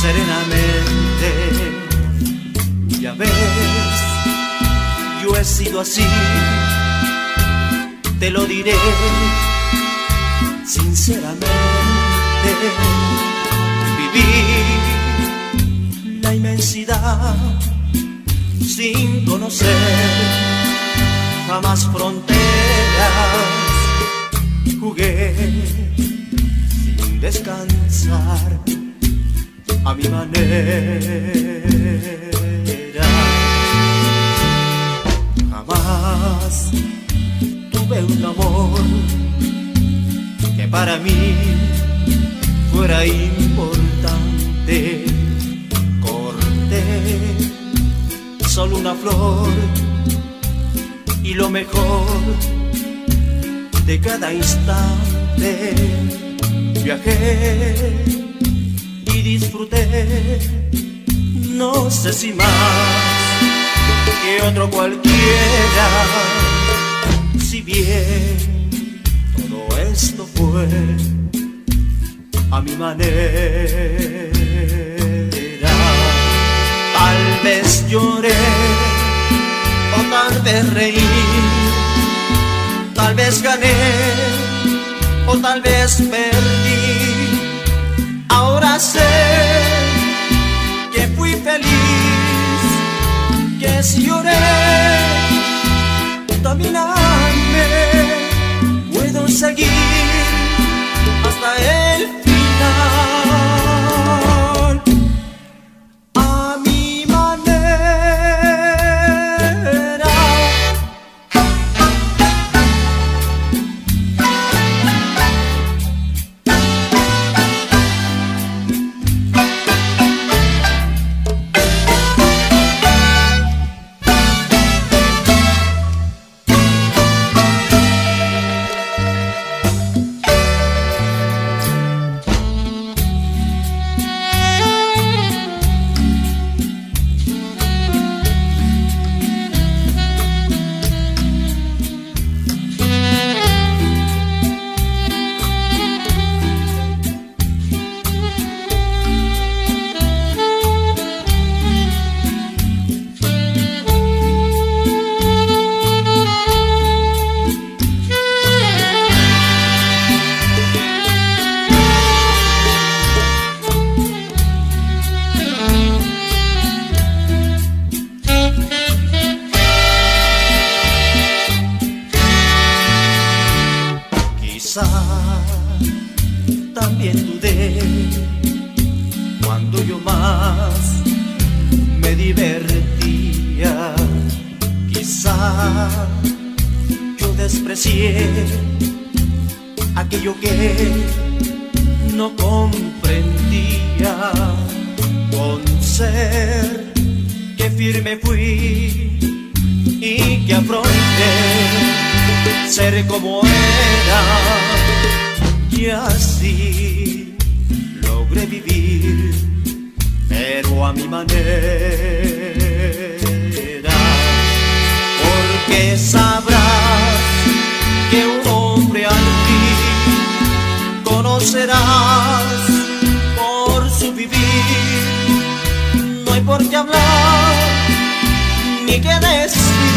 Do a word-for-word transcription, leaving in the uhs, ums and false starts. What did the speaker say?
serenamente. Ya ves, yo he sido así, te lo diré sinceramente. Viví la inmensidad sin conocer jamás fronteras. Jugué sin descansar a mi manera. Jamás tuve un amor que para mí fuera importante. Corté solo una flor y lo mejor de cada instante. Viajé y disfruté, no sé si más que otro cualquiera. Si bien todo esto fue a mi manera, tal vez lloré o tal vez reí, tal vez gané o tal vez perdí. Ahora sé que fui feliz, que si lloré, también amé. Puedo seguir hasta el final a mi manera. También dudé cuando yo más me divertía. Quizá yo desprecié aquello que no comprendía. Con ser que firme fui y que afronté ser como era, y así logré vivir, pero a mi manera. Porque sabrás que un hombre al fin conocerás por su vivir. No hay por qué hablar ni qué decir,